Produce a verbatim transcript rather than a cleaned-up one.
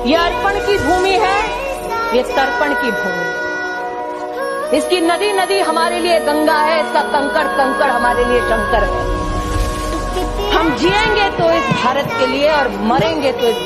ये अर्पण की भूमि है, ये तर्पण की भूमि। इसकी नदी नदी हमारे लिए गंगा है, इसका कंकड़ कंकड़ हमारे लिए शंकर है। हम जिएंगे तो इस भारत के लिए और मरेंगे तो इस